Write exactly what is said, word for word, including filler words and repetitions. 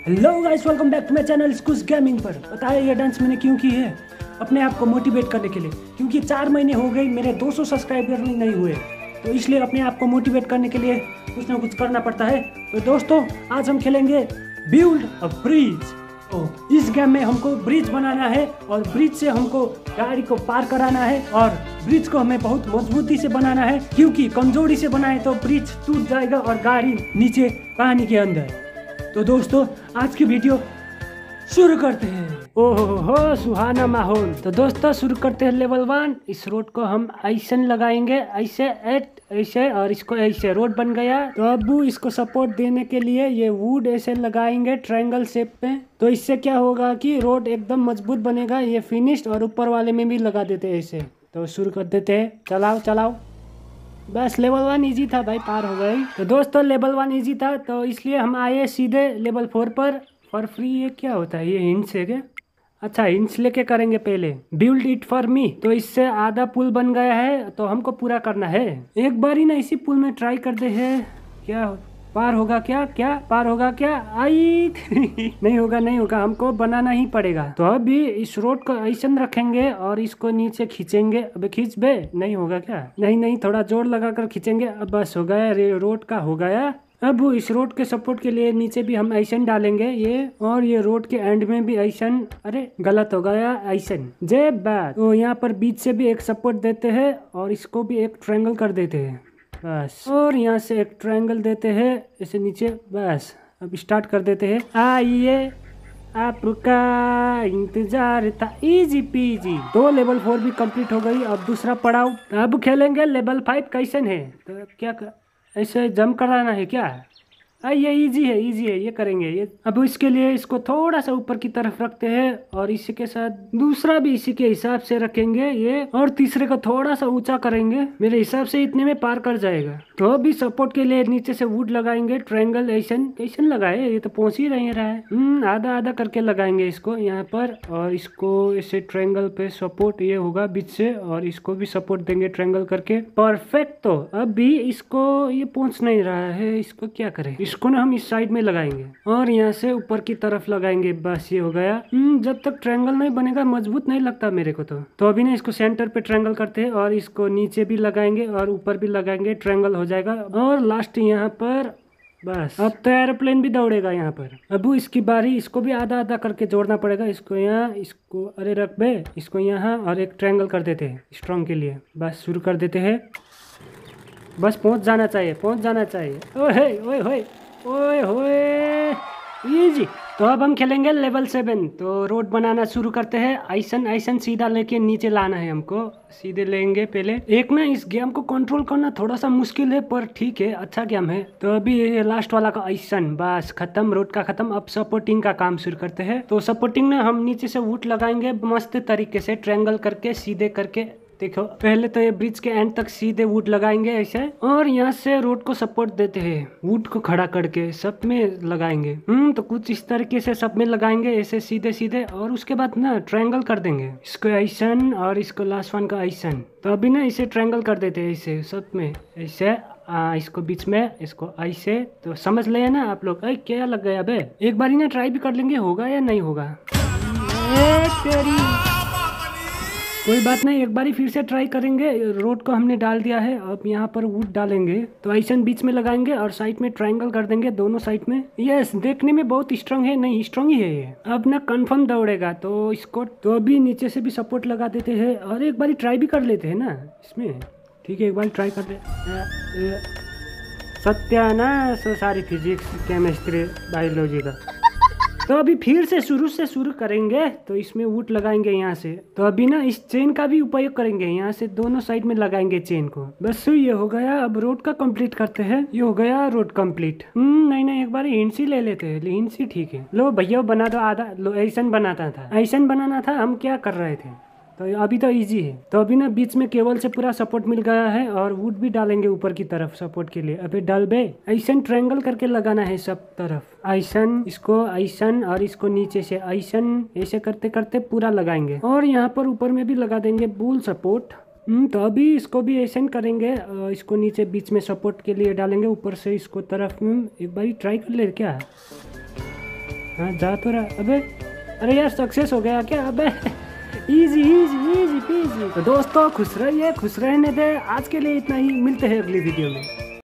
Hello guys, welcome back to my channel स्कूस gaming. पर पता है ये डांस मैंने क्यों की है? अपने आप को मोटिवेट करने के लिए, क्योंकि चार महीने हो गए मेरे दो सौ सब्सक्राइबर नहीं हुए, तो इसलिए अपने आप को मोटिवेट करने के लिए कुछ ना कुछ करना पड़ता है। तो दोस्तों, आज हम खेलेंगे बिल्ड अ ब्रिज। तो इस गेम में हमको ब्रिज बनाना है और ब्रिज से हमको गाड़ी को पार कराना है और ब्रिज को हमें बहुत मजबूती से बनाना है, क्योंकि कमजोरी से बनाए तो ब्रिज टूट जाएगा और गाड़ी नीचे पानी के अंदर। तो दोस्तों, आज की वीडियो शुरू करते हैं। ओहो हो, सुहाना माहौल। तो दोस्तों, शुरू करते हैं लेवल वन। इस रोड को हम ऐसे लगाएंगे, ऐसे एट ऐसे, और इसको ऐसे रोड बन गया। तो अब इसको सपोर्ट देने के लिए ये वुड ऐसे लगाएंगे ट्रायंगल शेप में। तो इससे क्या होगा कि रोड एकदम मजबूत बनेगा। ये फिनिश्ड, और ऊपर वाले में भी लगा देते हैं ऐसे। तो शुरू कर देते हैं, चलाओ चलाओ। बस लेवल वन इजी था भाई, पार हो गई। तो दोस्तों, लेवल वन इजी था तो इसलिए हम आए सीधे लेवल फोर पर फॉर फ्री। ये क्या होता है? ये हिंट्स है क्या? अच्छा, हिंट्स लेके करेंगे पहले। Build it for me. तो इससे आधा पुल बन गया है, तो हमको पूरा करना है। एक बार ही ना इसी पुल में ट्राई करते हैं, क्या पार होगा? क्या क्या पार होगा क्या? आई नहीं होगा, नहीं होगा, हमको बनाना ही पड़ेगा। तो अभी इस रोड को ऐसा रखेंगे और इसको नीचे खींचेंगे। अब खींच बे, नहीं होगा क्या? नहीं नहीं, थोड़ा जोर लगाकर खींचेंगे। अब बस हो गया, रोड का हो गया। अब इस रोड के सपोर्ट के लिए नीचे भी हम ऐसन डालेंगे ये, और ये रोड के एंड में भी ऐसन। अरे गलत हो गया, ऐसन जे बात। तो यहाँ पर बीच से भी एक सपोर्ट देते हैं और इसको भी एक ट्रायंगल कर देते हैं बस। और यहाँ से एक ट्रायंगल देते हैं ऐसे नीचे बस। अब स्टार्ट कर देते हैं। आइए, आपका इंतजार था, इजी पीजी। तो लेवल फोर भी कंप्लीट हो गई। अब दूसरा पड़ाव, अब खेलेंगे लेवल फाइव। कैसन है? तो क्या कर, ऐसे जंप कराना है क्या? आ, ये इजी है, इजी है, ये करेंगे ये। अब इसके लिए इसको थोड़ा सा ऊपर की तरफ रखते हैं और इसी के साथ दूसरा भी इसी के हिसाब से रखेंगे ये, और तीसरे को थोड़ा सा ऊंचा करेंगे। मेरे हिसाब से इतने में पार कर जाएगा। तो अभी सपोर्ट के लिए नीचे से वुड लगाएंगे ट्रायंगल ऐसन। कैसन लगाए? ये तो पहुंच ही नहीं रहा है। हम्म आधा आधा करके लगाएंगे इसको यहाँ पर, और इसको ऐसे ट्रायंगल पे सपोर्ट ये होगा बीच से, और इसको भी सपोर्ट देंगे ट्रायंगल करके। परफेक्ट। तो अभी इसको ये पहुंच नहीं रहा है, इसको क्या करें? इसको ना हम इस साइड में लगाएंगे और यहाँ से ऊपर की तरफ लगाएंगे। बस ये हो गया। हम्म जब तक ट्रायंगल नहीं बनेगा मजबूत नहीं लगता मेरे को। तो तो अभी ना इसको सेंटर पे ट्रायंगल करते हैं और इसको नीचे भी लगाएंगे और ऊपर भी लगाएंगे, ट्रायंगल हो जाएगा। और लास्ट यहाँ पर बस। अब तो एरोप्लेन भी दौड़ेगा यहाँ पर। अब इसकी बारी, इसको भी आधा आधा करके जोड़ना पड़ेगा। इसको यहाँ, इसको अरे रख बे, इसको यहाँ, और एक ट्रायंगल कर देते हैं स्ट्रॉन्ग के लिए। बस शुरू कर देते हैं। बस पहुँच जाना चाहिए, पहुँच जाना चाहिए। ओए ओए ओए ओए होए, इजी। तो अब हम खेलेंगे लेवल सेवन। तो रोड बनाना शुरू करते हैं। ऐसन ऐसन सीधा लेके नीचे लाना है हमको, सीधे लेंगे पहले। एक ना इस गेम को कंट्रोल करना थोड़ा सा मुश्किल है, पर ठीक है, अच्छा गेम है। तो अभी ये लास्ट वाला का ऐसन बस खत्म, रोड का खत्म। अब सपोर्टिंग का काम शुरू करते हैं। तो सपोर्टिंग में हम नीचे से वुड लगाएंगे मस्त तरीके से, ट्रायंगल करके सीधे करके। देखो, पहले तो ये ब्रिज के एंड तक सीधे वुड लगाएंगे ऐसे, और यहाँ से रोड को सपोर्ट देते हैं। वुड को खड़ा करके सब में लगाएंगे। हम्म तो कुछ इस तरीके से सब में लगाएंगे ऐसे सीधे सीधे, और उसके बाद ना ट्रायंगल कर देंगे इसको ऐसन, और इसको लास्ट वन का ऐसन। तो अभी ना इसे ट्रायंगल कर देते हैं ऐसे सब में ऐसे। आ, इसको बीच में, इसको ऐसे। तो समझ ले ना आप लोग? क्या लग गया बे? एक बार ही ना ट्राई भी कर लेंगे, होगा या नहीं होगा। तेरी कोई बात नहीं, एक बारी फिर से ट्राई करेंगे। रोड को हमने डाल दिया है, अब यहाँ पर वुड डालेंगे। तो ऐसा बीच में लगाएंगे और साइड में ट्रायंगल कर देंगे दोनों साइड में। यस, देखने में बहुत स्ट्रांग है। नहीं, स्ट्रांग ही है ये। अब ना कंफर्म दौड़ेगा तो इसको। तो अभी नीचे से भी सपोर्ट लगा देते हैं और एक बारी ट्राई भी कर लेते हैं ना इसमें। ठीक है, एक बार ट्राई कर ले। सत्यानाश सारी फिजिक्स, केमिस्ट्री, बायोलॉजी का। तो अभी फिर से शुरू से शुरू करेंगे। तो इसमें वुड लगाएंगे यहाँ से। तो अभी ना इस चेन का भी उपयोग करेंगे, यहाँ से दोनों साइड में लगाएंगे चेन को। बस ये हो गया। अब रोड का कंप्लीट करते हैं। ये हो गया रोड कंप्लीट। हम्म नहीं नहीं, एक बार हिंसी ले लेते हैं। हिंसी ठीक है। लो भैया, बना दो आधा। लो, ऐसन बनाता था, ऐसन बनाना था। हम क्या कर रहे थे? तो अभी तो इजी है। तो अभी ना बीच में केबल से पूरा सपोर्ट मिल गया है, और वुड भी डालेंगे ऊपर की तरफ सपोर्ट के लिए। अभी डाल बे, ऐसन ट्रायंगल करके लगाना है सब तरफ। ऐसन, इसको ऐसन, और इसको नीचे से ऐसन, ऐसे करते करते पूरा लगाएंगे। और यहाँ पर ऊपर में भी लगा देंगे बुल सपोर्ट। हम्म तो अभी इसको भी ऐसे करेंगे। इसको नीचे बीच में सपोर्ट के लिए डालेंगे, ऊपर से इसको तरफ में। एक बार ट्राई कर ले क्या? हाँ जा तो रहा। अबे अरे यार सक्सेस हो गया क्या? अबे इजी इजी इजी पीजी। तो दोस्तों खुश रहिए, खुश रहने दे। आज के लिए इतना ही, मिलते हैं अगली वीडियो में।